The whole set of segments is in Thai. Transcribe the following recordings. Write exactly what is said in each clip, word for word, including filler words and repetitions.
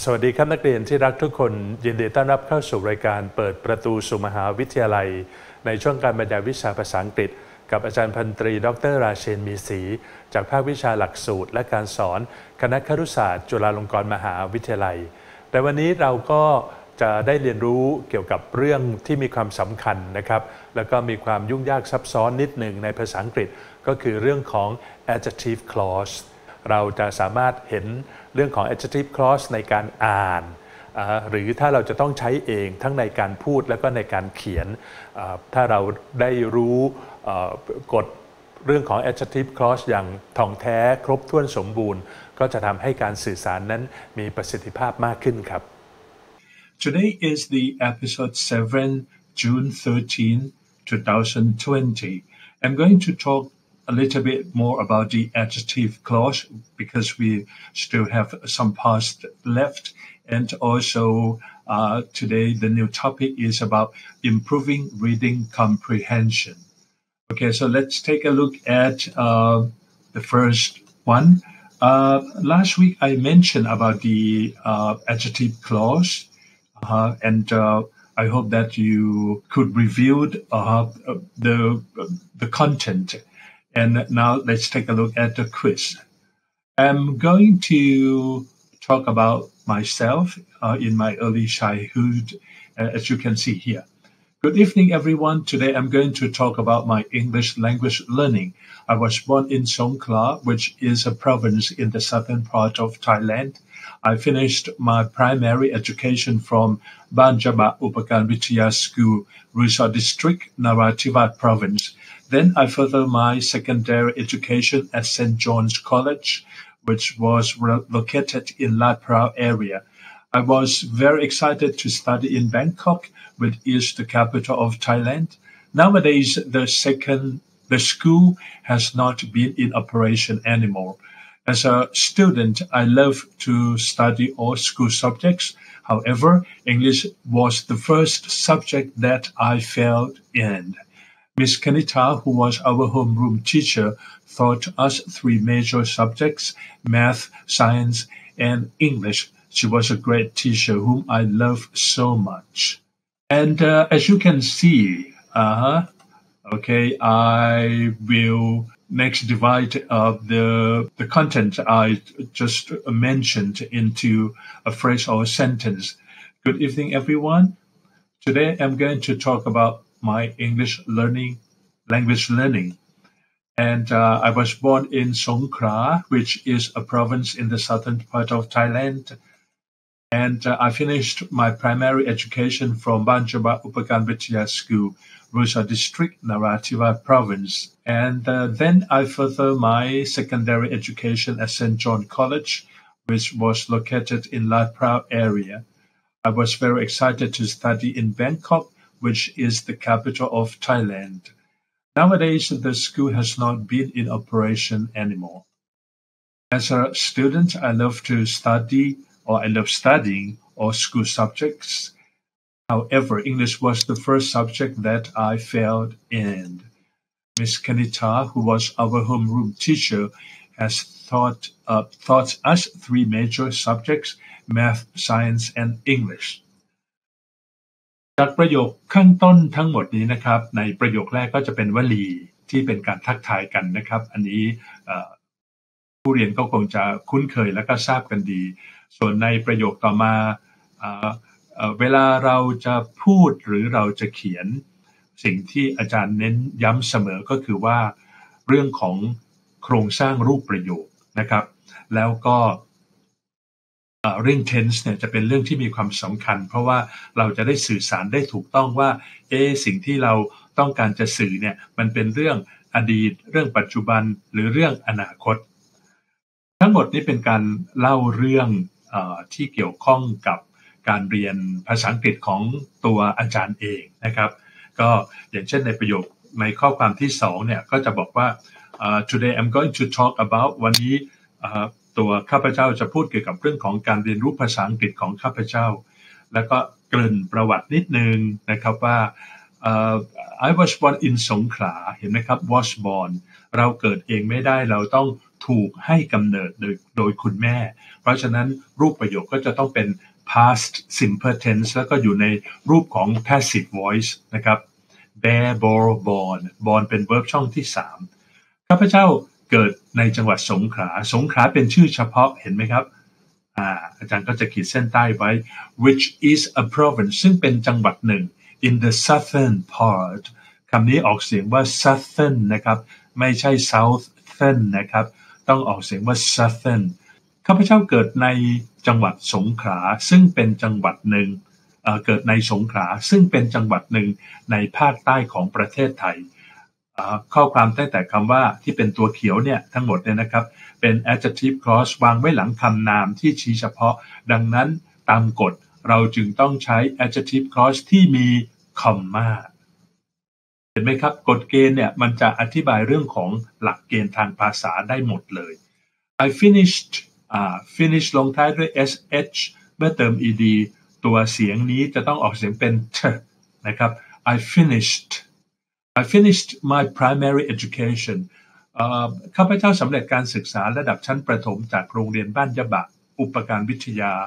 สวัสดีครับนักเรียนที่รักทุกคนยินดีต้อนรับเข้าสู่รายการเปิดประตูสู่มหาวิทยาลัยในช่วงการบรรยายวิชาภาษาอังกฤษกับอาจารย์พันตรีดรราเชนมีศรีจากภาควิชาหลักสูตรและการสอนคณะครุศาสตร์จุฬาลงกรณ์มหาวิทยาลัยแต่วันนี้เราก็จะได้เรียนรู้เกี่ยวกับเรื่องที่มีความสำคัญนะครับแล้วก็มีความยุ่งยากซับซ้อนนิดหนึ่งในภาษาอังกฤษก็คือเรื่องของ adjective clause เราจะสามารถเห็นเรื่องของ adjective clause ในการอ่านหรือถ้าเราจะต้องใช้เองทั้งในการพูดแล้วก็ในการเขียนถ้าเราได้รู้กฎเรื่องของ adjective clause อย่างท่องแท้ครบถ้วนสมบูรณ์ก็จะทำให้การสื่อสารนั้นมีประสิทธิภาพมากขึ้นครับ Today is the episode seven, June thirteenth, twenty twenty. I'm going to talk a little bit more about the adjective clause because we still have some parts left. And also uh, today the new topic is about improving reading comprehension. Okay, so let's take a look at uh, the first one. Uh, last week I mentioned about the uh, adjective clause.Uh, and uh, I hope that you could review uh, the the content. And now let's take a look at the quiz. I'm going to talk about myself uh, in my early childhood, uh, as you can see here. Good evening, everyone. Today I'm going to talk about my English language learning. I was born in Songkhla, which is a province in the southern part of Thailand.I finished my primary education from Banjaba Upakan Vitya School, Resort District, Narathiwat Province. Then I furthered my secondary education at Saint John's College, which was located in Lat Phrao area. I was very excited to study in Bangkok, which is the capital of Thailand. Nowadays, the second, the school has not been in operation anymore.As a student, I love to study all school subjects. However, English was the first subject that I failed in. Miss Kanita, who was our homeroom teacher, taught us three major subjects, math, science, and English. She was a great teacher whom I love so much. And uh, as you can see, uh-huh, okay, I will...Next, divide uh, the the content I just mentioned into a phrase or a sentence. Good evening, everyone. Today, I'm going to talk about my English learning, language learning. And uh, I was born in Songkhla, which is a province in the southern part of Thailand. And uh, I finished my primary education from Banjaba Upakan Vitya School.Resort District, Narathiwat Province. And uh, then I furthered my secondary education at Saint John College, which was located in Lat Phrao area. I was very excited to study in Bangkok, which is the capital of Thailand. Nowadays, the school has not been in operation anymore. As a student, I love to study, or I love studying all school subjects.However, English was the first subject that I failed in. Miss Kanita, who was our homeroom teacher, has taught, uh, taught us three major subjects, math, science, and English. จากประโยคข้างต้นทั้งหมดนี้นะครับในประโยคแรกก็จะเป็นวลีที่เป็นการทักทายกันนะครับอันนี้ผู้เรียนก็คงจะคุ้นเคยและก็ทราบกันดีส่วนในประโยคต่อมาเวลาเราจะพูดหรือเราจะเขียนสิ่งที่อาจารย์เน้นย้ำเสมอก็คือว่าเรื่องของโครงสร้างรูปประโยคนะครับแล้วก็เรื่อง tense เนี่ยจะเป็นเรื่องที่มีความสำคัญเพราะว่าเราจะได้สื่อสารได้ถูกต้องว่าเอ๊ะสิ่งที่เราต้องการจะสื่อเนี่ยมันเป็นเรื่องอดีตเรื่องปัจจุบันหรือเรื่องอนาคตทั้งหมดนี้เป็นการเล่าเรื่องเอ่อที่เกี่ยวข้องกับการเรียนภาษาอังกฤษของตัวอาจารย์เองนะครับก็อย่างเช่นในประโยคในข้อความที่สองเนี่ยก็จะบอกว่า uh, today I'm going to talk about วันนี้ uh, ตัวข้าพเจ้าจะพูดเกี่ยวกับเรื่องของการเรียนรู้ภาษาอังกฤษของข้าพเจ้าแล้วก็เกริ่นประวัตินิดนึงนะครับว่า uh, I was born in Songkhla เห็นไหมครับ was born เราเกิดเองไม่ได้เราต้องถูกให้กำเนิดโดยโดยคุณแม่เพราะฉะนั้นรูปประโยคก็จะต้องเป็น past simple tense แล้วก็อยู่ในรูปของ passive voice นะครับ bear bore born born เป็น verb ช่องที่สามข้าพเจ้าเกิดในจังหวัดสงขลาสงขลาเป็นชื่อเฉพาะเห็นไหมครับอ่าอาจารย์ก็จะขีดเส้นใต้ไว้ which is a province ซึ่งเป็นจังหวัดหนึ่ง in the southern part คำนี้ออกเสียงว่า southern นะครับไม่ใช่ southern นะครับต้องออกเสียงว่า southern ข้าพเจ้าเกิดในจังหวัดสงขลาซึ่งเป็นจังหวัดหนึ่งเอ่อเกิดในสงขลาซึ่งเป็นจังหวัดหนึ่งในภาคใต้ของประเทศไทยข้อความตั้งแต่คำว่าที่เป็นตัวเขียวเนี่ยทั้งหมดเนี่ยนะครับเป็น adjective clause วางไว้หลังคำนามที่ชี้เฉพาะดังนั้นตามกฎเราจึงต้องใช้ adjective clause ที่มี comma เห็นไหมครับกฎเกณฑ์เนี่ยมันจะอธิบายเรื่องของหลักเกณฑ์ทางภาษาได้หมดเลย I finished อ่า finish ลงท้ายด้วย sh เมื่อเติม ed ตัวเสียงนี้จะต้องออกเสียงเป็น t นะครับ I finished I finished my primary education ข้าพเจ้าสำเร็จการศึกษาระดับชั้นประถมจากโรงเรียนบ้านยะบะอุปการวิทยา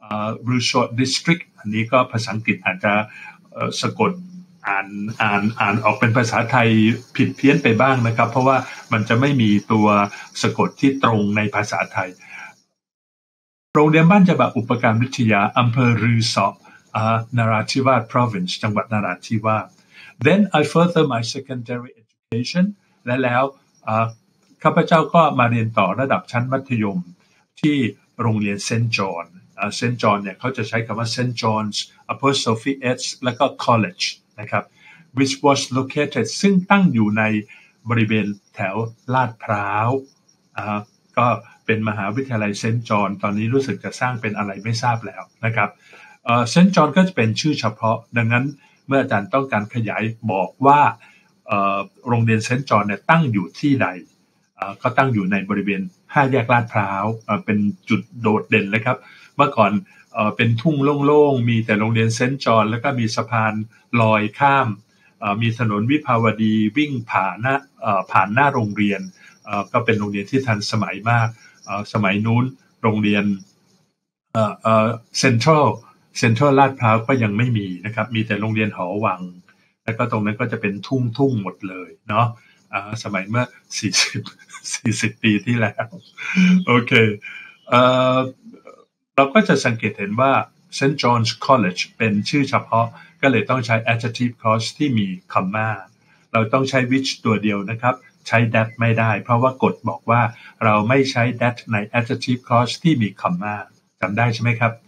Resort District อันนี้ก็ภาษาอังกฤษอาจจะสะกดอ่านอ่านอ่านออกเป็นภาษาไทยผิดเพี้ยนไปบ้างนะครับเพราะว่ามันจะไม่มีตัวสะกดที่ตรงในภาษาไทยโรงเรียนบ้านยะบะอุปการวิทยาอำเภอรือสอนราธิวาส province จังหวัดนราธิวาสThen I further my secondary education และแล้วข้าพเจ้าก็มาเรียนต่อระดับชั้นมัธยมที่โรงเรียนเซนต์จอห์นเซนต์จอห์นเนี่ยเขาจะใช้คำว่า Saint John's apostrophe s แล้วก็ college นะครับ which was located ซึ่งตั้งอยู่ในบริเวณแถวลาดพร้าวก็เป็นมหาวิทยาลัยเซนต์จอห์นตอนนี้รู้สึกจะสร้างเป็นอะไรไม่ทราบแล้วนะครับเซนต์จอห์นก็จะเป็นชื่อเฉพาะดังนั้นเมื่ออาจารย์ต้องการขยายบอกว่าโรงเรียนเซนต์จอห์นเนี่ยตั้งอยู่ที่ใดก็ตั้งอยู่ในบริเวณห้าแยกลาดพร้าวเป็นจุดโดดเด่นเลยครับเมื่อก่อนเป็นทุ่งโล่งๆมีแต่โรงเรียนเซนต์จอห์นแล้วก็มีสะพานลอยข้ามมีถนนวิภาวดีวิ่งผ่านหน้าผ่านหน้าโรงเรียนก็เป็นโรงเรียนที่ทันสมัยมากสมัยนู้นโรงเรียนเซ็นทรัลเซ็นทรัลลาดพร้าวก็ยังไม่มีนะครับมีแต่โรงเรียนหอวังแล้วก็ตรงนั้นก็จะเป็นทุ่งทุ่งหมดเลยเนาะสมัยเมื่อสี่สิบ สี่สิบปีที่แล้วโอเคเอ่อเราก็จะสังเกตเห็นว่า Saint John's College เป็นชื่อเฉพาะก็เลยต้องใช้ adjective clause ที่มี comma เราต้องใช้ which ตัวเดียวนะครับใช้ that ไม่ได้เพราะว่ากฎบอกว่าเราไม่ใช้ that ใน adjective clause ที่มี comma จำได้ใช่ไหมครับ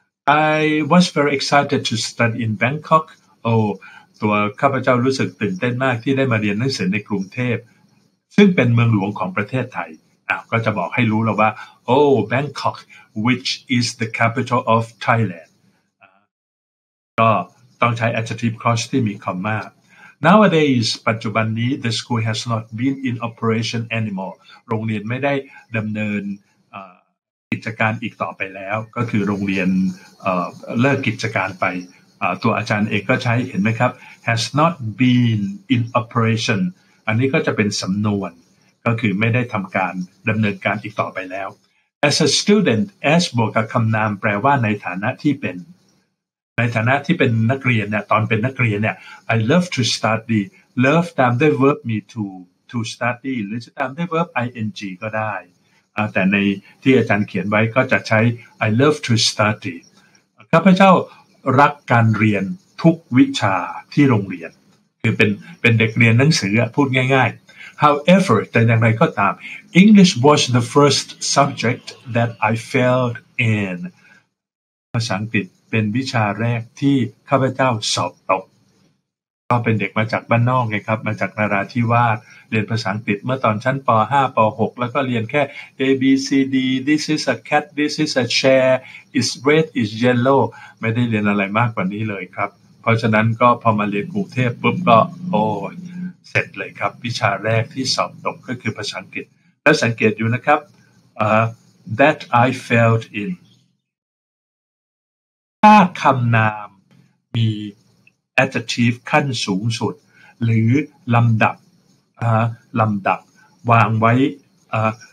I was very excited to study in Bangkok โอ้ตัวข้าพเจ้ารู้สึกตื่นเต้นมากที่ได้มาเรียนหนังสือในกรุงเทพซึ่งเป็นเมืองหลวงของประเทศไทยอ่ะก็จะบอกให้รู้แล้วว่า Oh Bangkok which is the capital of Thailand ก็ต้องใช้ adjective clause ที่มี comma Nowadays ปัจจุบันนี้ the school has not been in operation anymore โรงเรียนไม่ได้ดำเนินกิจการอีกต่อไปแล้วก็คือโรงเรียน เอ่อ เลิกกิจการไปตัวอาจารย์เองก็ใช้เห็นไหมครับ has not been in operation อันนี้ก็จะเป็นสำนวนก็คือไม่ได้ทำการดำเนินการอีกต่อไปแล้ว as a student as บวกกับคำนามแปลว่าในฐานะที่เป็นในฐานะที่เป็นนักเรียนเนี่ยตอนเป็นนักเรียนเนี่ย I love to study love ตามด้วย verb me to to study หรือจะตามด้วย verb ing ก็ได้แต่ในที่อาจารย์เขียนไว้ก็จะใช้ I love to study ข้าพเจ้ารักการเรียนทุกวิชาที่โรงเรียนคือเป็นเป็นเด็กเรียนหนังสือพูดง่ายๆ however แต่อย่างไรก็ตาม English was the first subject that I failed in ภาษาอังกฤษเป็นวิชาแรกที่ข้าพเจ้าสอบตกก็เป็นเด็กมาจากบ้านนอกไงครับมาจากนราธิวาสเรียนภาษาอังกฤษเมื่อตอนชั้นป ห้า ป หก แล้วก็เรียนแค่ A B C D This is a cat This is a chair Is red is yellow ไม่ได้เรียนอะไรมากกว่านี้เลยครับเพราะฉะนั้นก็พอมาเรียนกรุงเทพปุ๊บก็โอ้เสร็จเลยครับวิชาแรกที่สอบตกก็คือภาษาอังกฤษและสังเกตอยู่นะครับ uh, that I failed in ถ้าคำนามมี adjective ขั้นสูงสุดหรือลำดับลำดับวางไว้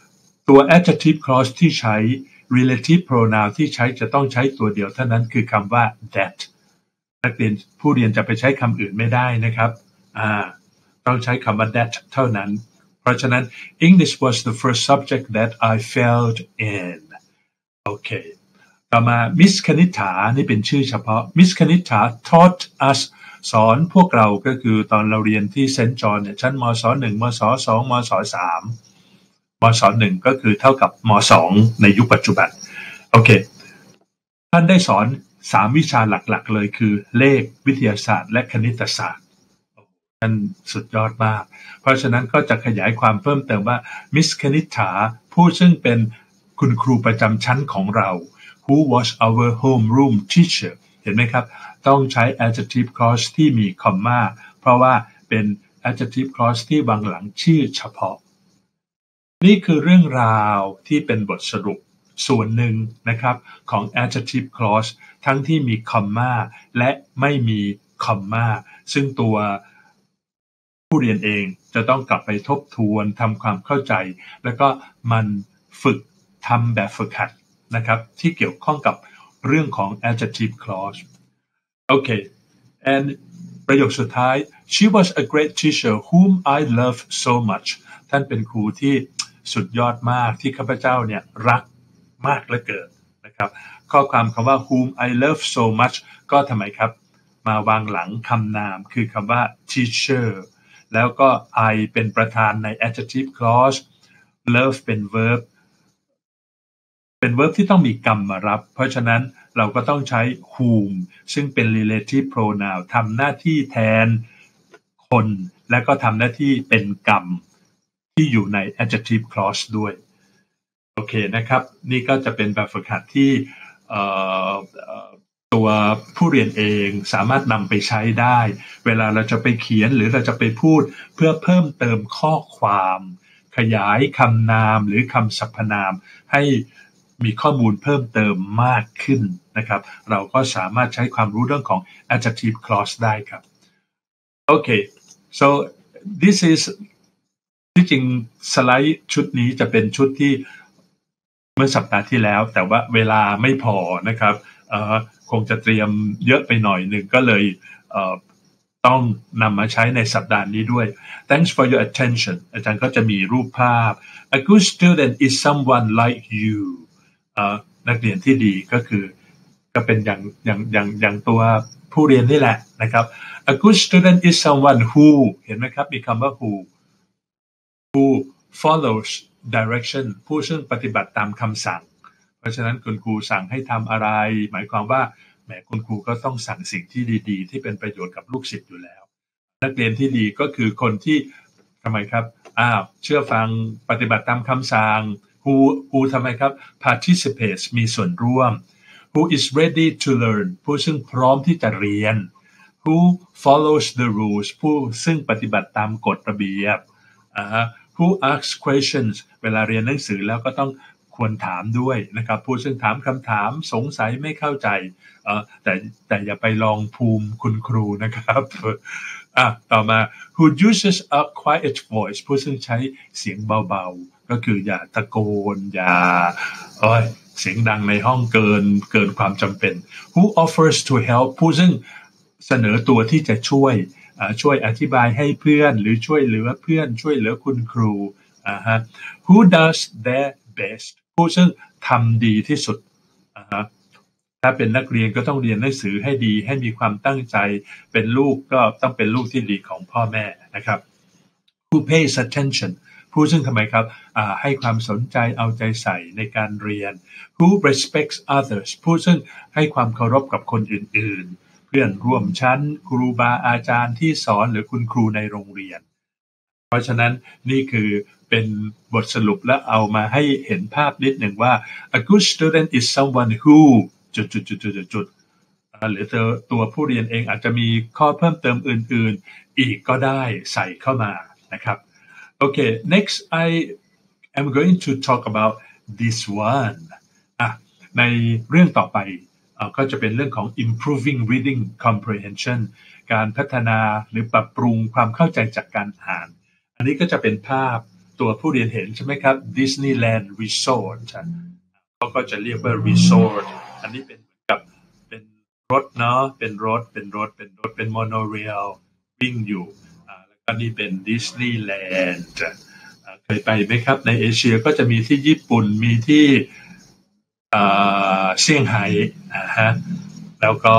ตัว adjective clause ที่ใช้ relative pronoun ที่ใช้จะต้องใช้ตัวเดียวเท่านั้นคือคำว่า that นักเรียนผู้เรียนจะไปใช้คำอื่นไม่ได้นะครับอ่าต้องใช้คำว่า that เท่านั้นเพราะฉะนั้น English was the first subject that I failed in โอเคต่อมา Miss คณิษฐานี่เป็นชื่อเฉพาะ Miss คณิษฐา taught us สอนพวกเราก็คือตอนเราเรียนที่เซนต์จอห์นเนี่ยชั้นมศหนึ่งมศสองมศสามมศหนึ่งก็คือเท่ากับมสองในยุคปัจจุบันโอเคท่านได้สอนสามวิชาหลักๆเลยคือเลขวิทยาศาสตร์และคณิตศาสตร์ท่านสุดยอดมากเพราะฉะนั้นก็จะขยายความเพิ่มเติมว่ามิสคณิษฐาผู้ซึ่งเป็นคุณครูประจำชั้นของเรา who was our homeroom teacher เห็นไหมครับต้องใช้ adjective clause ที่มีคอมมาเพราะว่าเป็น adjective clause ที่วางหลังชื่อเฉพาะนี่คือเรื่องราวที่เป็นบทสรุปส่วนหนึ่งนะครับของ adjective clause ทั้งที่มีคอมมาและไม่มีคอมมาซึ่งตัวผู้เรียนเองจะต้องกลับไปทบทวนทำความเข้าใจแล้วก็มันฝึกทำแบบฝึกหัดนะครับที่เกี่ยวข้องกับเรื่องของ adjective clause โอเค and ประโยคสุดท้าย she was a great teacher whom I love so much ท่านเป็นครูที่สุดยอดมากที่ข้าพเจ้าเนี่ยรักมากเหลือเกินนะครับข้อความคำว่า whom I love so much ก็ทำไมครับมาวางหลังคำนามคือคำว่า teacher แล้วก็ I เป็นประธานใน adjective clause love เป็น verb เป็น verb ที่ต้องมีกรรมมารับเพราะฉะนั้นเราก็ต้องใช้ whom ซึ่งเป็น relative pronoun ทำหน้าที่แทนคนและก็ทำหน้าที่เป็นกรรมที่อยู่ใน adjective clause ด้วยโอเคนะครับนี่ก็จะเป็นแบบฝึกหัดที่ตัวผู้เรียนเองสามารถนำไปใช้ได้เวลาเราจะไปเขียนหรือเราจะไปพูดเพื่อเพิ่มเติมข้อความขยายคำนามหรือคำสรรพนามให้มีข้อมูลเพิ่มเติมมากขึ้นนะครับเราก็สามารถใช้ความรู้เรื่องของ adjective clause ได้ครับโอเค so this is ที่จริงสไลด์ชุดนี้จะเป็นชุดที่เมื่อสัปดาห์ที่แล้วแต่ว่าเวลาไม่พอนะครับคงจะเตรียมเยอะไปหน่อยหนึ่งก็เลยต้องนำมาใช้ในสัปดาห์นี้ด้วย Thanks for your attention อาจารย์ก็จะมีรูปภาพ A good student is someone like you นักเรียนที่ดีก็คือก็เป็นอย่างอย่างอย่างอย่างตัวผู้เรียนนี่แหละนะครับ A good student is someone who เห็นไหมครับมีคำว่า who who follows direction ผู้ซึ่งปฏิบัติตามคำสั่งเพราะฉะนั้นคุณครูสั่งให้ทำอะไรหมายความว่าแหมคุณครูก็ต้องสั่งสิ่งที่ดีๆที่เป็นประโยชน์กับลูกศิษย์อยู่แล้วนักเรียนที่ดีก็คือคนที่ทำไมครับอ้าวเชื่อฟังปฏิบัติตามคำสั่ง who who ทำไมครับ participates มีส่วนร่วม who is ready to learn ผู้ซึ่งพร้อมที่จะเรียน who follows the rules ผู้ซึ่งปฏิบัติตามกฎระเบียบอ่า who asks questions เวลาเรียนหนังสือแล้วก็ต้องควรถามด้วยนะครับผู้ซึ่งถามคำถามสงสัยไม่เข้าใจเอ่อแต่แต่อย่าไปลองภูมิคุณครูนะครับอ่ะต่อมา who uses a quiet voice ผู้ซึ่งใช้เสียงเบาๆก็คืออย่าตะโกนอย่าเอ้ยเสียงดังในห้องเกินเกินความจำเป็น who offers to help ผู้ซึ่งเสนอตัวที่จะช่วยช่วยอธิบายให้เพื่อนหรือช่วยเหลือเพื่อนช่วยเหลือคุณครูอ่าฮะ who does their best ผู้ซึ่งทำดีที่สุดอ่าฮะถ้าเป็นนักเรียนก็ต้องเรียนหนังสือให้ดีให้มีความตั้งใจเป็นลูกก็ต้องเป็นลูกที่ดีของพ่อแม่นะครับ who pays attention ผู้ซึ่งทำไมครับอ่าให้ความสนใจเอาใจใส่ในการเรียน who respects others ผู้ซึ่งให้ความเคารพกับคนอื่นๆเพื่อนร่วมชั้นครูบาอาจารย์ที่สอนหรือคุณครูในโรงเรียนเพราะฉะนั้นนี่คือเป็นบทสรุปและเอามาให้เห็นภาพนิดหนึ่งว่า a good student is someone who จุดจุดจุดจุดจุดหรือตัวผู้เรียนเองอาจจะมีข้อเพิ่มเติมอื่นๆอีกก็ได้ใส่เข้ามานะครับโอเค next I am going to talk about this one อ่ะในเรื่องต่อไปก็จะเป็นเรื่องของ improving reading comprehension การพัฒนาหรือปรับปรุงความเข้าใจจากการอ่านอันนี้ก็จะเป็นภาพตัวผู้เรียนเห็นใช่ไหมครับ Disneyland Resort เขาก็จะเรียกว่า Resort อันนี้เป็นเหมือนกับเป็นรถเนาะเป็นรถเป็นรถเป็นรถเป็นโมโนเรลวิ่งอยู่แล้วก็นี่เป็น Disneyland เคยไปไหมครับในเอเชียก็จะมีที่ญี่ปุ่นมีที่เซี่ยงไฮ้นะฮะแล้วก็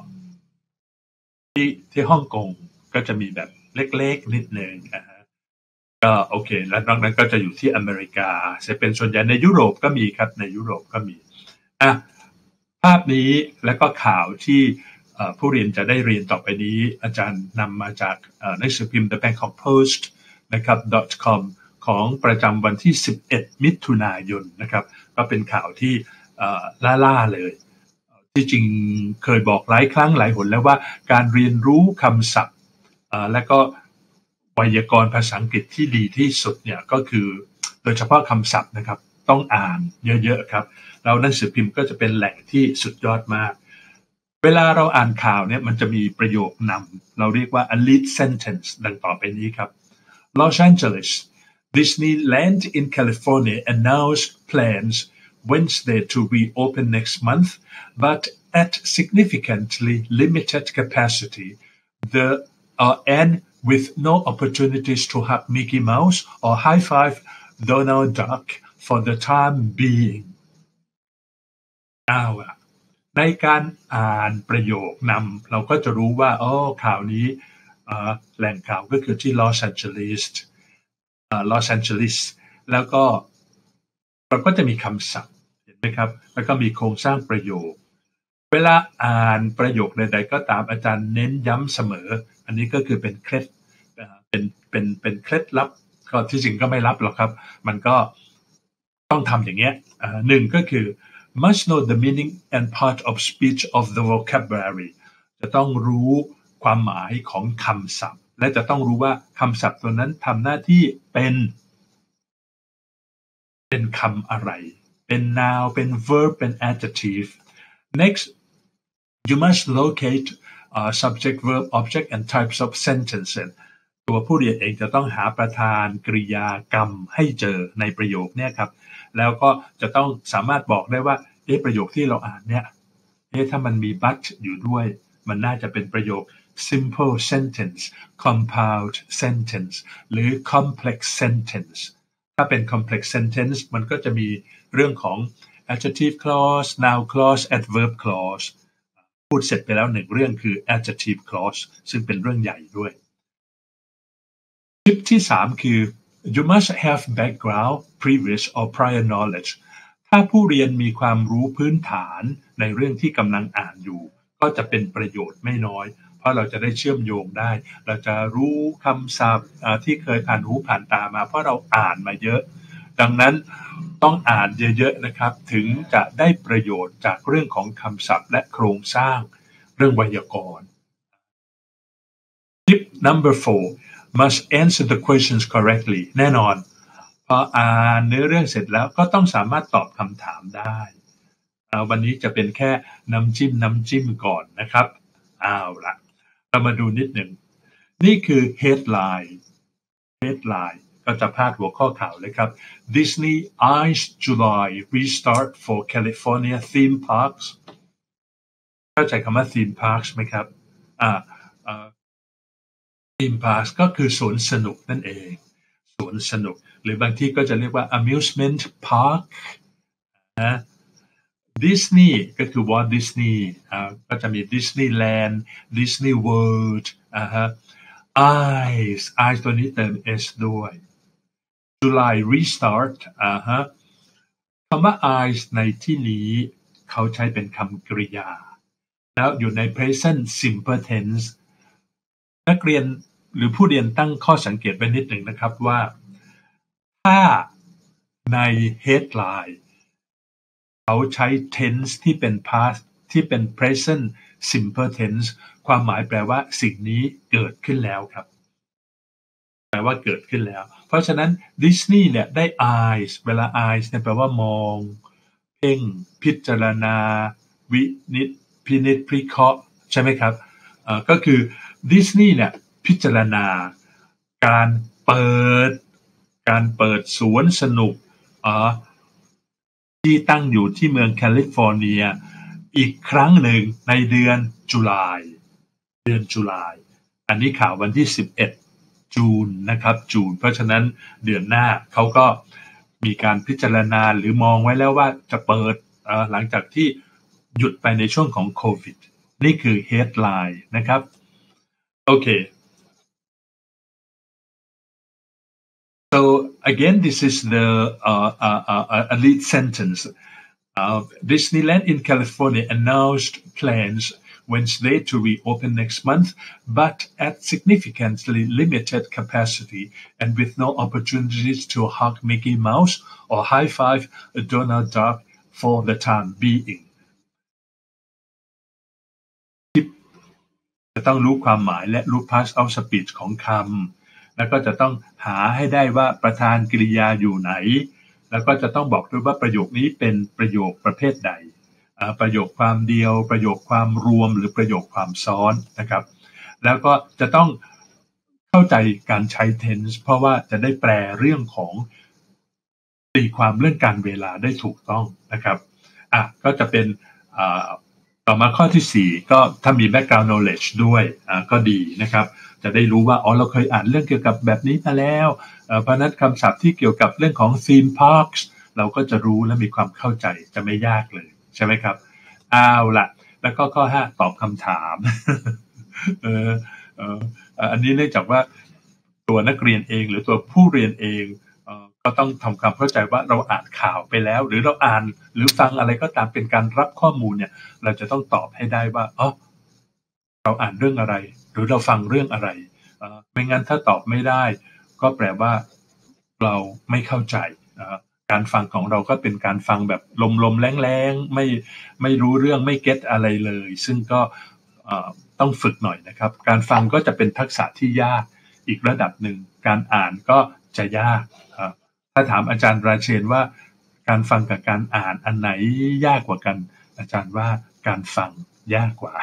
ที่ที่ฮ่องกงก็จะมีแบบเล็กๆนิดนึงนะฮะก็โอเคแล้วนอกนั้นก็จะอยู่ที่อเมริกาจะเป็นส่วนใหญ่ในยุโรปก็มีครับในยุโรปก็มีอ่ะภาพนี้แล้วก็ข่าวที่ผู้เรียนจะได้เรียนต่อไปนี้อาจารย์นำมาจากหนังสือพิมพ์ The Bangkok Post นะครับ .com ของประจำวันที่สิบเอ็ดมิถุนายนนะครับก็เป็นข่าวที่ล่าๆเลยที่จริงเคยบอกหลายครั้งหลายหนแล้วว่าการเรียนรู้คำศัพท์และก็ไวยากรณ์ภาษาอังกฤษที่ดีที่สุดเนี่ยก็คือโดยเฉพาะคำศัพท์นะครับต้องอ่านเยอะๆครับแล้วหนังสือพิมพ์ก็จะเป็นแหล่งที่สุดยอดมากเวลาเราอ่านข่าวเนี่ยมันจะมีประโยคนำเราเรียกว่า a lead sentence ดังต่อไปนี้ครับ Los Angeles Disneyland in California announced plans Wednesday to reopen next month, but at significantly limited capacity. The uh, and with no opportunities to hug Mickey Mouse or high-five Donald Duck for the time being. เอาล่ะในการอ่านประโยคนำเราก็จะรู้ว่าอ๋อข่าวนี้แหล่งข่าวก็คือที่ลอสแอนเจลิสลอสแอนเจลิสแล้วก็เราก็จะมีคำศัพท์ครับแล้วก็มีโครงสร้างประโยคเวลาอ่านประโยคใดๆก็ตามอาจารย์เน้นย้ำเสมออันนี้ก็คือเป็นเคล็ดเป็นเป็นเป็นเคล็ดลับก็ที่จริงก็ไม่ลับหรอกครับมันก็ต้องทำอย่างเงี้ยหนึ่งก็คือ must know the meaning and part of speech of the vocabulary จะต้องรู้ความหมายของคำศัพท์และจะต้องรู้ว่าคำศัพท์ตัวนั้นทำหน้าที่เป็นเป็นคำอะไรเป็น noun เป็น verb เป็น adjective next you must locate uh, subject verb object and types of sentences ตัวผู้เรียนเองจะต้องหาประธานกริยากรรมให้เจอในประโยคเนี่ยครับแล้วก็จะต้องสามารถบอกได้ว่าเอ๊ะประโยคที่เราอ่านเนี่ยเอ๊ะถ้ามันมี but อยู่ด้วยมันน่าจะเป็นประโยค simple sentence compound sentence หรือ complex sentenceถ้าเป็น complex sentence มันก็จะมีเรื่องของ adjective clause noun clause adverb clause พูดเสร็จไปแล้วหนึ่งเรื่องคือ adjective clause ซึ่งเป็นเรื่องใหญ่ด้วยทิปที่สามคือ you must have background previous or prior knowledge ถ้าผู้เรียนมีความรู้พื้นฐานในเรื่องที่กำลังอ่านอยู่ก็จะเป็นประโยชน์ไม่น้อยเพราะเราจะได้เชื่อมโยงได้เราจะรู้คำศัพท์ที่เคยผ่านหูผ่านตามาเพราะเราอ่านมาเยอะดังนั้นต้องอ่านเยอะๆนะครับถึงจะได้ประโยชน์จากเรื่องของคำศัพท์และโครงสร้างเรื่องไวยากรณ์ Tip number four must answer the questions correctly แน่นอนพออ่านเนื้อเรื่องเสร็จแล้วก็ต้องสามารถตอบคำถามได้วันนี้จะเป็นแค่น้ำจิ้มน้ำจิ้มก่อนนะครับเอาล่ะเรามาดูนิดหนึ่งนี่คือ headline headline ก็จะพาดหัวข้อข่าวเลยครับ Disney eyes July restart for California theme parks เข้าใจคำว่า theme parks ไหมครับอ่าอ่า theme parks ก็คือสวนสนุกนั่นเองสวนสนุกหรือบางที่ก็จะเรียกว่า amusement park นะ Disney ก็คือ Walt Disney อ่าก็จะมี Disneyland Disney World อ่าฮะ eyes eyes ตัวนี้เติม s ด้วย July restart อ่าฮะคำว่า eyes ในที่นี้เขาใช้เป็นคำกริยาแล้วอยู่ใน present simple tense นักเรียนหรือผู้เรียนตั้งข้อสังเกตไว้นิดหนึ่งนะครับว่าถ้าใน headline เขาใช้ tense ที่เป็น past ที่เป็น present simple tense ความหมายแปลว่าสิ่งนี้เกิดขึ้นแล้วครับแปลว่าเกิดขึ้นแล้วเพราะฉะนั้น Disney เนี่ยได้ eyes เวลา eyes เนี่ยแปลว่ามองเพ่งพิจารณาวินิจพินิจพิเคราะห์ใช่ไหมครับเอ่อก็คือ Disney เนี่ยพิจารณาการเปิดการเปิดสวนสนุกที่ตั้งอยู่ที่เมืองแคลิฟอร์เนียอีกครั้งหนึ่งในเดือนตุลาเดือนตุลาอันนี้ข่าววันที่สิบเอ็ดจูนนะครับจูนเพราะฉะนั้นเดือนหน้าเขาก็มีการพิจารณาหรือมองไว้แล้วว่าจะเปิดหลังจากที่หยุดไปในช่วงของโควิดนี่คือ headline นะครับโอเค so again this is the uh, uh, uh, a lead sentence uh, Disneyland in California announced plans Wednesday to reopen next month, but at significantly limited capacity and with no opportunities to hug Mickey Mouse or high-five Donald Duck for the time being. จะต้องรู้ความหมายและรู้ pass out speech ของคำแล้วก็จะต้องหาให้ได้ว่าประธานกริยาอยู่ไหนแล้วก็จะต้องบอกด้วยว่าประโยคนี้เป็นประโยคประเภทใดประโยคความเดียวประโยคความรวมหรือประโยคความซ้อนนะครับแล้วก็จะต้องเข้าใจการใช้ tense เพราะว่าจะได้แปลเรื่องของตีความเรื่องการเวลาได้ถูกต้องนะครับอ่ะก็จะเป็นอ่าต่อมาข้อที่สี่ก็ถ้ามี background knowledge ด้วยอ่าก็ดีนะครับจะได้รู้ว่าอ๋อเราเคยอ่านเรื่องเกี่ยวกับแบบนี้มาแล้วเพราะนั้นคำศัพท์ที่เกี่ยวกับเรื่องของ theme parks เราก็จะรู้และมีความเข้าใจจะไม่ยากเลยใช่ไหมครับเอาล่ะแล้วก็ข้อห้าตอบคำถามเออเอออันนี้เนื่องจากว่าตัวนักเรียนเองหรือตัวผู้เรียนเองเอ่อก็ต้องทำความเข้าใจว่าเราอ่านข่าวไปแล้วหรือเราอ่านหรือฟังอะไรก็ตามเป็นการรับข้อมูลเนี่ยเราจะต้องตอบให้ได้ว่าอ๋อเราอ่านเรื่องอะไรหรือเราฟังเรื่องอะไรเอ่อไม่งั้นถ้าตอบไม่ได้ก็แปลว่าเราไม่เข้าใจการฟังของเราก็เป็นการฟังแบบลมๆแรงๆไม่ไม่รู้เรื่องไม่เก็ตอะไรเลยซึ่งก็ต้องฝึกหน่อยนะครับการฟังก็จะเป็นทักษะที่ยากอีกระดับหนึ่งการอ่านก็จะยากถ้าถามอาจารย์ราเชนว่าการฟังกับการอ่านอันไหนยากกว่ากันอาจารย์ว่าการฟังยากกว่า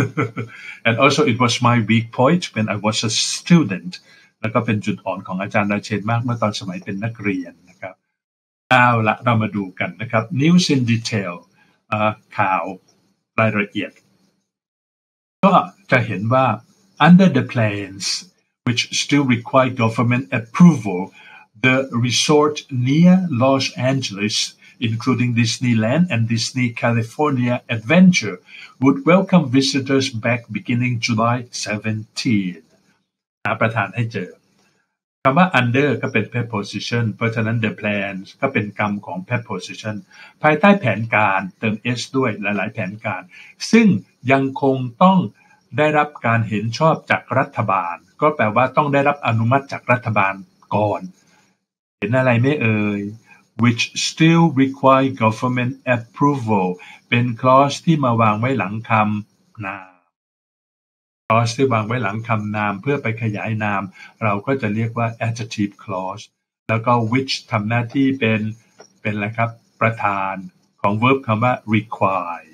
and also it was my weak point when I was a student แล้วก็เป็นจุดอ่อนของอาจารย์ราเชนมากเมื่อตอนสมัยเป็นนักเรียนนะครับเอาละเรามาดูกันนะครับ news in detail ข่าวรายละเอียดก็จะเห็นว่า under the plans which still require government approval the resort near Los Angeles including Disneyland and Disney California Adventure would welcome visitors back beginning July seventeenth หาประธานให้เจอคำว่า under ก็เป็น preposition เพราะฉะนั้น the plans ก็เป็นกรรมของ preposition ภายใต้แผนการเติม s ด้วยหลายๆแผนการซึ่งยังคงต้องได้รับการเห็นชอบจากรัฐบาลก็แปลว่าต้องได้รับอนุมัติจากรัฐบาลก่อนเห็นอะไรไม่เอ่ย which still require government approval เป็น clause ที่มาวางไว้หลังคำนาม clause ที่วางไว้หลังคำนามเพื่อไปขยายนามเราก็จะเรียกว่า adjective clause แล้วก็ which ทำหน้าที่เป็นเป็นอะไรครับประธานของ verb คำว่า require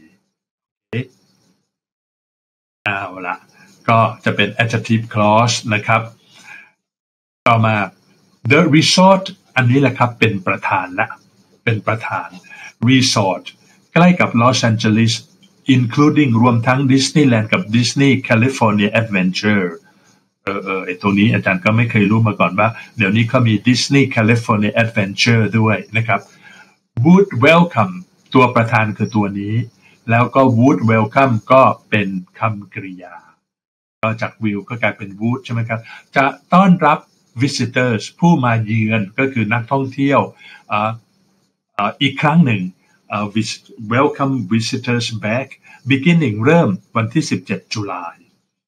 เอาละก็จะเป็น adjective clause นะครับต่อมา the resort อันนี้แหละครับเป็นประธานละเป็นประธาน resort ใกล้กับ Los Angeles including รวมทั้ง Disneyland กับ Disney California Adventure เออเออไอตัวนี้อาจารย์ก็ไม่เคยรู้มาก่อนว่าเดี๋ยวนี้เขามี Disney California Adventure ด้วยนะครับ would welcome ตัวประธานคือตัวนี้แล้วก็ would welcome ก็เป็นคำกริยาก็จาก will ก็กลายเป็น would ใช่ไหมครับจะต้อนรับ visitors ผู้มาเยือนก็คือนักท่องเที่ยวอ่าอ่าอีกครั้งหนึ่ง uh, welcome visitors back beginning เริ่มวันที่สิบเจ็ดตุลาคม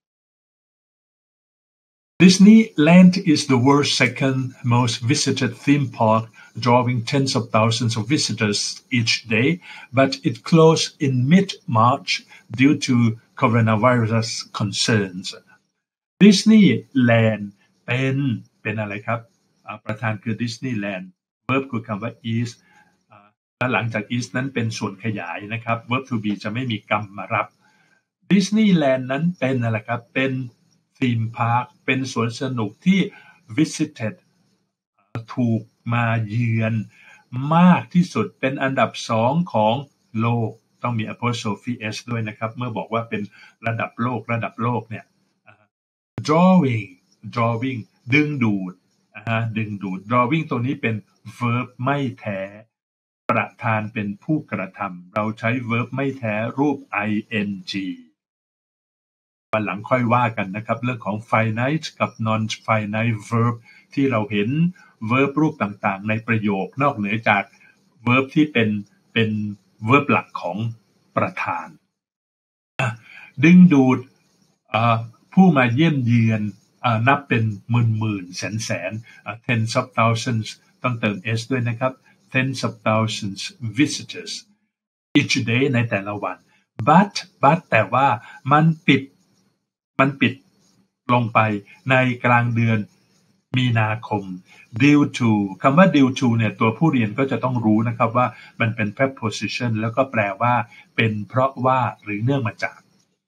Disneyland is the world's second most visited theme park drawing tens of thousands of visitors each day but it closed in mid-March due to coronavirus concerns Disneyland เป็นเป็นอะไรครับประธานคือ Disneyland verb คือคำว่า is และหลังจาก is นั้นเป็นส่วนขยายนะครับ verb to be จะไม่มีกรรมมารับ Disneyland นั้นเป็นอะไรครับเป็น theme park เป็นสวนสนุกที่ visited ถูกมาเยือนมากที่สุดเป็นอันดับสองของโลกต้องมี apostrophe s ด้วยนะครับเมื่อบอกว่าเป็นระดับโลกระดับโลกเนี่ย drawing drawing ดึงดูดดึงดูด drawing ตัวนี้เป็น verb ไม่แท้ประธานเป็นผู้กระทำเราใช้ verb ไม่แท้รูป ing วันหลังค่อยว่ากันนะครับเรื่องของ finite กับ non-finite verb ที่เราเห็น verb รูปต่างๆในประโยคนอกเหนือจาก verb ที่เป็นเป็น verb หลักของประธานดึงดูดผู้มาเยี่ยมเยือนนับเป็นหมื่นหมื่นแสนแสน tens of thousands ต้องเติม s ด้วยนะครับ tens of thousands visitors each day ในแต่ละวัน but but แต่ว่ามันปิดมันปิดลงไปในกลางเดือนมีนาคม due to คำว่า due to เนี่ยตัวผู้เรียนก็จะต้องรู้นะครับว่ามันเป็น preposition แล้วก็แปลว่าเป็นเพราะว่าหรือเนื่องมาจาก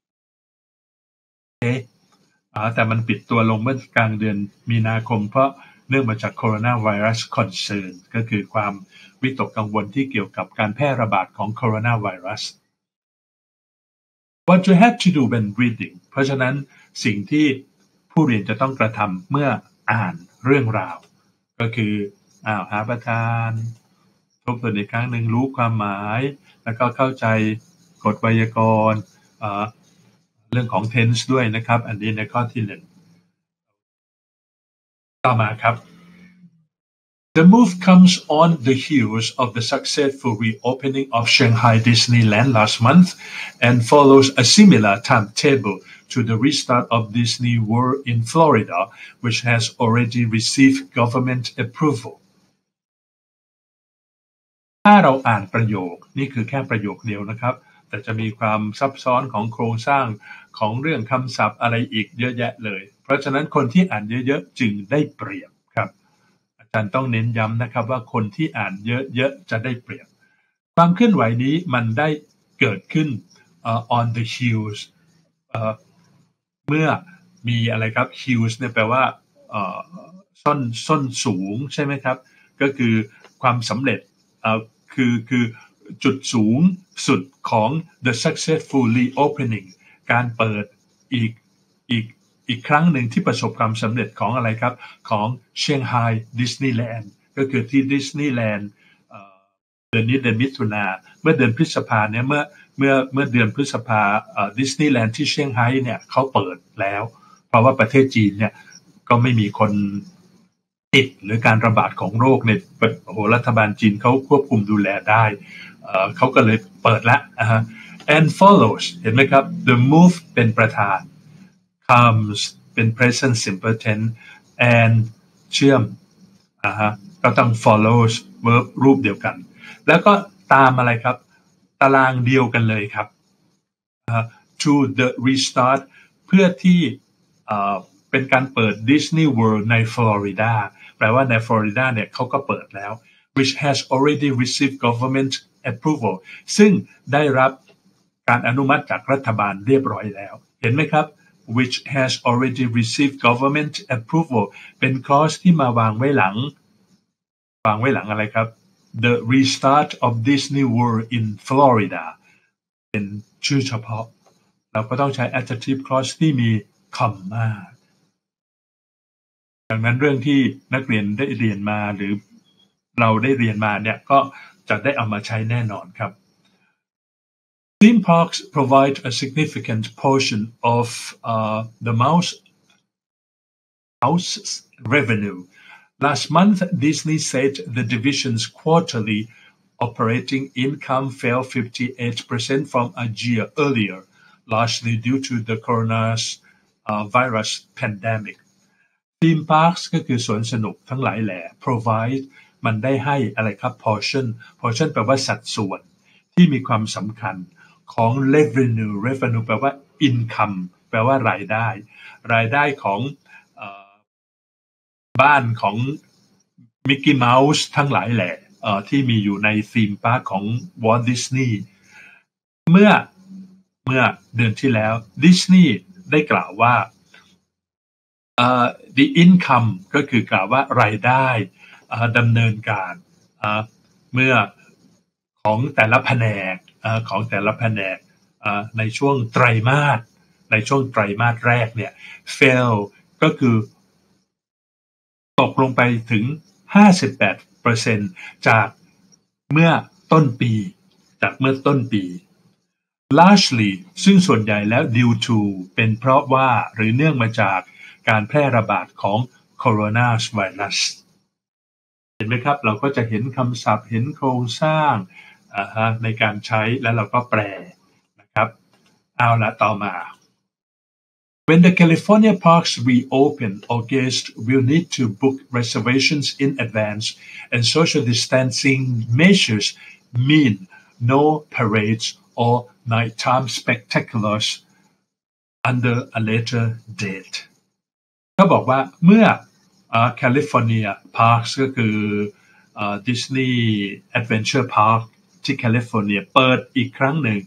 แต่มันปิดตัวลงเมื่อกลางเดือนมีนาคมเพราะเนื่องมาจาก coronavirus concern ก็คือความวิตกกังวลที่เกี่ยวกับการแพร่ระบาดของ coronavirus What you have to do when reading เพราะฉะนั้นสิ่งที่ผู้เรียนจะต้องกระทำเมื่ออ่านเรื่องราวก็คืออ้าวหาประธานทบทวนอีกครั้งหนึ่งรู้ความหมายแล้วก็เข้าใจกฎไวยากรณ์เรื่องของ tense ด้วยนะครับอันนี้ในข้อที่หนึ่งต่อมาครับ The move comes on the heels of the successful reopening of Shanghai Disneyland last month and follows a similar timetable to the restart of Disney World in Florida, which has already received government approval. ถ้าเราอ่านประโยคนี่คือแค่ประโยคเดียวนะครับแต่จะมีความซับซ้อนของโครงสร้างของเรื่องคำศัพท์อะไรอีกเยอะแยะเลยเพราะฉะนั้นคนที่อ่านเยอะๆจึงได้เปรียบครับอาจารย์ต้องเน้นย้ำนะครับว่าคนที่อ่านเยอะๆจะได้เปรียบความเคลื่อนไหวนี้มันได้เกิดขึ้น uh, on the heels uh, เมื่อมีอะไรครับ heels เนี่ยแปลว่าส้นส้นสูงใช่ไหมครับก็คือความสำเร็จคือคือจุดสูงสุดของ the successful reopening การเปิดอีกอีกอีกครั้งหนึ่งที่ประสบความสำเร็จของอะไรครับของเชียงไฮ้ดิสนีย์แลนด์ก็คือที่ดิสนีย์แลนด์เดือนนี้เดือนมิถุนาเมื่อเดือนพฤษภาเนี่ยเมื่อเมื่อเมื่อเดือนพฤษภาดิสนีย์แลนด์ที่เชียงไฮ้เนี่ยเขาเปิดแล้วเพราะว่าประเทศจีนเนี่ยก็ไม่มีคนติดหรือการระบาดของโรคเนี่ยโอ้โหรัฐบาลจีนเขาควบคุมดูแลได้เขาก็เลยเปิดละนะฮะ and follows เห็นไหมครับ the move เป็นประธาน comes เป็น present simple tense and เชื่อมอ่าฮะก็ต้อง follows verb รูปเดียวกันแล้วก็ตามอะไรครับตารางเดียวกันเลยครับ uh, to the restart เพื่อที่ uh, เป็นการเปิด Disney World ในฟลอริดาแปลว่าในฟลอริดาเนี่ยเขาก็เปิดแล้ว which has already received government approval ซึ่งได้รับการอนุมัติจากรัฐบาลเรียบร้อยแล้วเห็นไหมครับ which has already received government approval เป็น clause ที่มาวางไว้หลังวางไว้หลังอะไรครับ the restart of Disney World in Florida เป็นชื่อเฉพาะเราก็ต้องใช้ adjective clause ที่มี comma ดังนั้นเรื่องที่นักเรียนได้เรียนมาหรือเราได้เรียนมาเนี่ยก็จะได้เอามาใช้แน่นอนครับ Theme parks provide a significant portion of uh, the mouse house's revenue. Last month, Disney said the division's quarterly operating income fell fifty-eight percent from a year earlier, largely due to the coronavirus pandemic. Theme parks ก็คือสวนสนุกทั้งหลายแหล่ provide มันได้ให้อะไรครับ portion portion แปลว่าสัดส่วนที่มีความสำคัญของ revenue revenue แปลว่า income แปลว่ารายได้รายได้ของเอ่อบ้านของมิกกี้เมาส์ทั้งหลายแหละเอ่อที่มีอยู่ในธีมพาร์คของวอลต์ดิสนีย์เมื่อเมื่อเดือนที่แล้วดิสนีย์ได้กล่าวว่าเอ่อ the income ก็คือกล่าวว่ารายได้ดำเนินการเมื่อของแต่ละแผนกของแต่ละแผนกในช่วงไตรมาสในช่วงไตรมาสแรกเนี่ย fail ก็คือตกลงไปถึง ห้าสิบแปดเปอร์เซ็นต์ จากเมื่อต้นปีจากเมื่อต้นปี largely ซึ่งส่วนใหญ่แล้ว due to เป็นเพราะว่าหรือเนื่องมาจากการแพร่ระบาดของ coronavirus เห็นไหมครับเราก็จะเห็นคำศัพท์เห็นโครงสร้างในการใช้แล้วเราก็แปลนะครับเอาละต่อมา When the California parks reopen, all guests will need to book reservations in advance, and social distancing measures mean no parades or nighttime spectaculars under a later date. เขาบอกว่าเมื่อ California Parks ก็คือ Disney Adventure Park ที่แคลิฟอร์เนียเปิดอีกครั้งหนึ่ง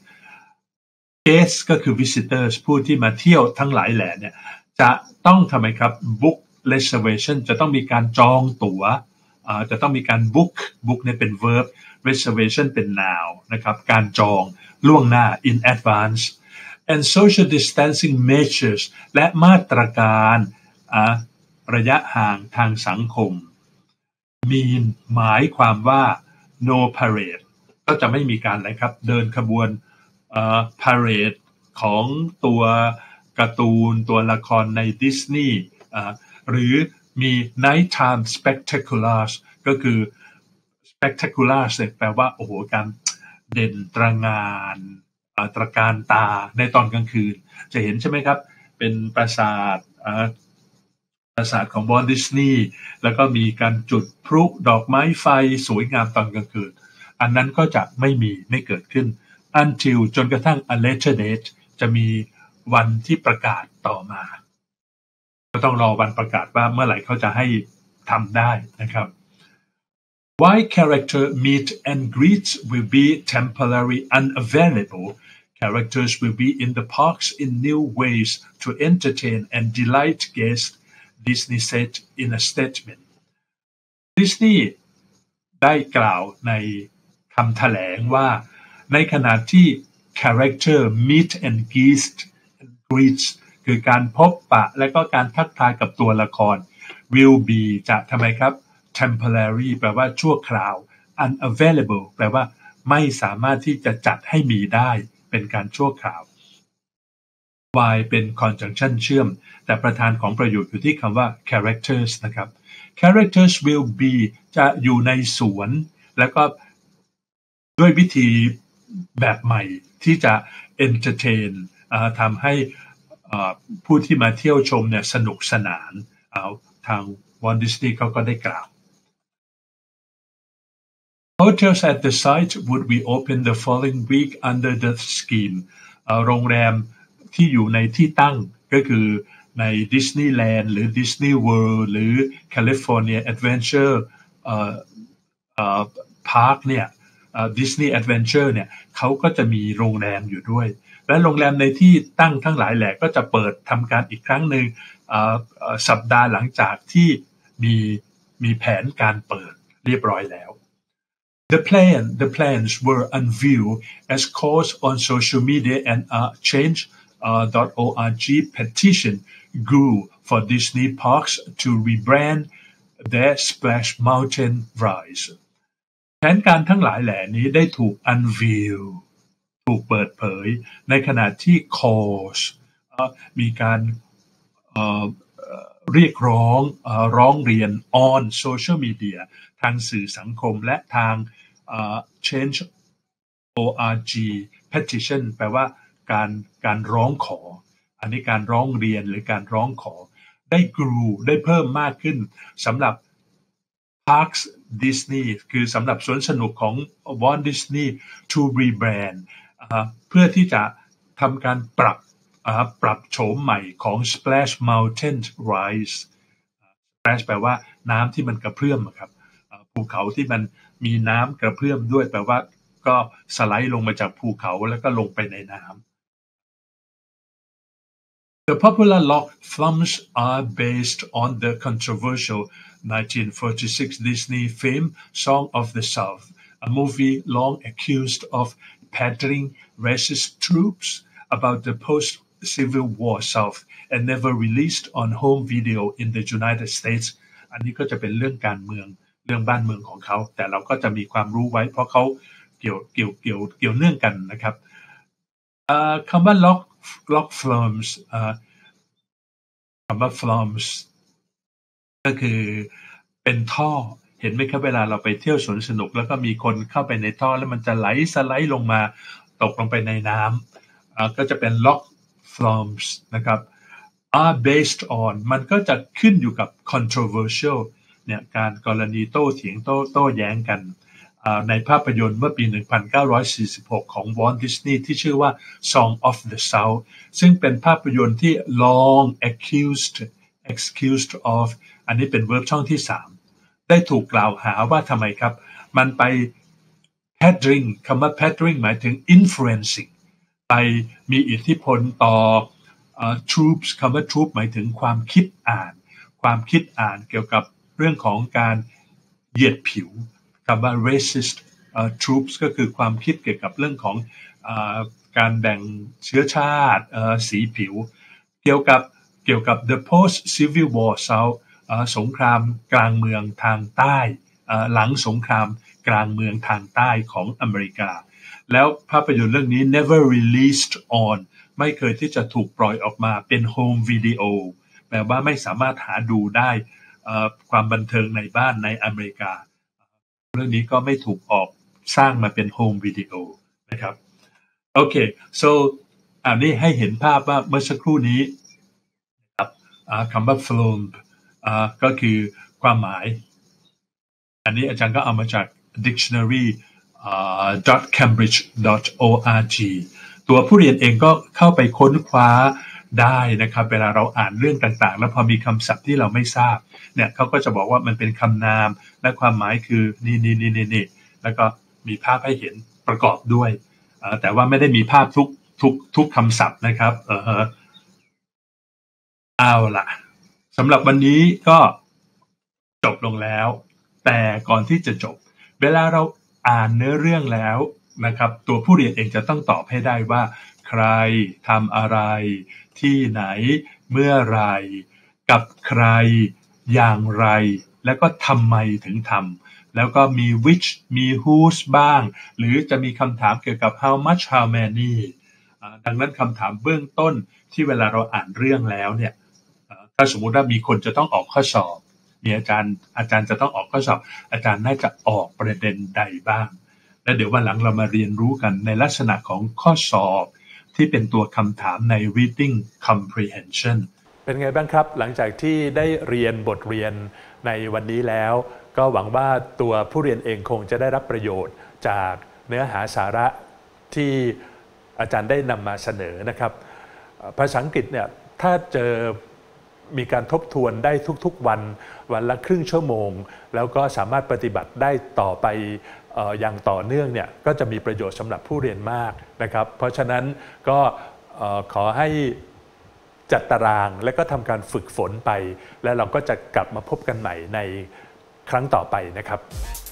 guests ก็คือ visitors ผู้ที่มาเที่ยวทั้งหลายแหล่เนี่ยจะต้องทำไมครับ book reservation จะต้องมีการจองตั๋วจะต้องมีการ book book เนี่ยเป็น verb reservation เป็น noun นะครับการจองล่วงหน้า in advance and social distancing measures และมาตรการระยะห่างทางสังคม mean หมายความว่า no parade ก็จะไม่มีการอะไรครับเดินขบวนparade ของตัวการ์ตูนตัวละครในดิสนีย์หรือมี nighttime spectaculars ก็คือ spectaculars แปลว่าโอ้โหการเด่นตระหง่านตระการตาในตอนกลางคืนจะเห็นใช่ไหมครับเป็นปราสาทปราสาทของวอลต์ดิสนีย์แล้วก็มีการจุดพลุดอกไม้ไฟสวยงามตอนกลางคืนอันนั้นก็จะไม่มีไม่เกิดขึ้นuntil จนกระทั่ง a later date จะมีวันที่ประกาศต่อมาก็ต้องรอวันประกาศว่าเมื่อไหร่เขาจะให้ทำได้นะครับ While character meet and greets will be temporarily unavailable, characters will be in the parks in new ways to entertain and delight guests, Disney said in a statement. Disney ได้กล่าวในคำแถลงว่าในขณะที่ character meet and greet greets คือการพบปะและก็การทักทายกับตัวละคร will be จะทำไมครับ temporary แปลว่าชั่วคราว unavailable แปลว่าไม่สามารถที่จะจัดให้มีได้เป็นการชั่วคราว y เป็น conjunction เชื่อมแต่ประธานของประโยคอยู่ที่คำว่า characters นะครับ characters will be จะอยู่ในสวนแล้วก็ด้วยวิธีแบบใหม่ที่จะ entertain ทำให้ผู้ที่มาเที่ยวชมเนี่ยสนุกสนานเอาทางวอลต์ดิสนีย์เขาก็ได้กล่าว Hotels at the site would reopen the following week under the scheme โรงแรมที่อยู่ในที่ตั้งก็คือในดิสนีย์แลนด์หรือดิสนีย์เวิลด์หรือ California Adventure Park เนี่ยDisney Adventure เนี่ยเขาก็จะมีโรงแรมอยู่ด้วยและโรงแรมในที่ตั้งทั้งหลายแหล่ก็จะเปิดทำการอีกครั้งหนึ่งสัปดาห์หลังจากที่มีมีแผนการเปิดเรียบร้อยแล้ว The plan the plans were unveiled as calls on social media and a change dot org petition grew for Disney parks to rebrand their Splash Mountain ridesแผนการทั้งหลายแหล่นี้ได้ถูก unveil ถูกเปิดเผยในขณะที่ calls มีการเรียกร้องร้องเรียน on social media ทางสื่อสังคมและทาง change ดอท org petition แปลว่าการการร้องขออันนี้การร้องเรียนหรือการร้องขอได้ grew ได้เพิ่มมากขึ้นสำหรับ Parks Disney คือสำหรับสวนสนุกของ Walt Disney to rebrand เพื่อที่จะทำการปรับปรับโฉมใหม่ของ Splash Mountain Rise Splash แปลว่าน้ำที่มันกระเพื่อมครับภูเขาที่มันมีน้ำกระเพื่อมด้วยแปลว่าก็สไลด์ลงมาจากภูเขาแล้วก็ลงไปในน้ำ The popular log flumes are based on the controversial nineteen forty-six Disney film Song of the South, a movie long accused of pandering racist troops about the post-Civil War South and never released on home video in the United States. อันนี้ก็จะเป็นเรื่องการเมืองเรื่องบ้านเมืองของเขาแต่เราก็จะมีความรู้ไว้เพราะเขาเกี่ยวเกี่ยวเกี่ยวเกี่ยวเนื่องกันนะครับคำว่า log log flumes คำว่า flumes ก็คือเป็นท่อเห็นไหมครับเวลาเราไปเที่ยวสวนสนุกแล้วก็มีคนเข้าไปในท่อแล้วมันจะไหลสไลด์ลงมาตกลงไปในน้ำก็จะเป็น log flumes นะครับ are based on มันก็จะขึ้นอยู่กับ controversial เนี่ยการกรณีโต้เถียงโต้โต้แย้งกันในภาพยนตร์เมื่อปีหนึ่งพันเก้าร้อยสี่สิบหกของ Walt Disney ที่ชื่อว่า Song of the South ซึ่งเป็นภาพยนตร์ที่ long accused accused of อันนี้เป็น verb ช่องที่สามได้ถูกกล่าวหาว่าทำไมครับมันไป pandering คำว่า pandering หมายถึง influencing ไปมีอิทธิพลต่อ uh, troops คำว่า troop หมายถึงความคิดอ่านความคิดอ่านเกี่ยวกับเรื่องของการเหยียดผิวคำว่า racist uh, troops ก็คือความคิดเกี่ยวกับเรื่องของ uh, การแบ่งเชื้อชาติ uh, สีผิวเกี่ยวกับเกี่ยวกับ the post civil war South สงครามกลางเมืองทางใต้หลังสงครามกลางเมืองทางใต้ของอเมริกาแล้วภาพยนตร์เรื่องนี้ never released on ไม่เคยที่จะถูกปล่อยออกมาเป็น home video แปลว่าไม่สามารถหาดูได้ความบันเทิงในบ้านในอเมริกาเรื่องนี้ก็ไม่ถูกออกสร้างมาเป็น home video นะครับโอเค so อันนี้ให้เห็นภาพว่าเมื่อสักครู่นี้ครับคำว่า flumeก็คือความหมายอันนี้อาจารย์ก็เอามาจาก dictionary dot cambridge dot org ตัวผู้เรียนเองก็เข้าไปค้นคว้าได้นะครับเวลาเราอ่านเรื่องต่างๆแล้วพอมีคำศัพท์ที่เราไม่ทราบเนี่ยเขาก็จะบอกว่ามันเป็นคำนามและความหมายคือนี่นี่นี่นี่นี่แล้วก็มีภาพให้เห็นประกอบด้วยแต่ว่าไม่ได้มีภาพทุกทุกทุกคำศัพท์นะครับเออเอาล่ะสำหรับวันนี้ก็จบลงแล้วแต่ก่อนที่จะจบเวลาเราอ่านเนื้อเรื่องแล้วนะครับตัวผู้เรียนเองจะต้องตอบให้ได้ว่าใครทำอะไรที่ไหนเมื่อไรกับใครอย่างไรแล้วก็ทำไมถึงทำแล้วก็มี which มี whose บ้างหรือจะมีคำถามเกี่ยวกับ how much how many ดังนั้นคำถามเบื้องต้นที่เวลาเราอ่านเรื่องแล้วเนี่ยถ้าสมมุติว่ามีคนจะต้องออกข้อสอบมีอาจารย์อาจารย์จะต้องออกข้อสอบอาจารย์น่าจะออกประเด็นใดบ้างและเดี๋ยววันหลังเรามาเรียนรู้กันในลักษณะของข้อสอบที่เป็นตัวคำถามใน reading comprehension เป็นไงบ้างครับหลังจากที่ได้เรียนบทเรียนในวันนี้แล้วก็หวังว่าตัวผู้เรียนเองคงจะได้รับประโยชน์จากเนื้อหาสาระที่อาจารย์ได้นำมาเสนอนะครับภาษาอังกฤษเนี่ยถ้าเจอมีการทบทวนได้ทุกๆวันวันละครึ่งชั่วโมงแล้วก็สามารถปฏิบัติได้ต่อไปอย่างต่อเนื่องเนี่ยก็จะมีประโยชน์สำหรับผู้เรียนมากนะครับเพราะฉะนั้นก็ขอให้จัดตารางและก็ทำการฝึกฝนไปแล้วเราก็จะกลับมาพบกันใหม่ในครั้งต่อไปนะครับ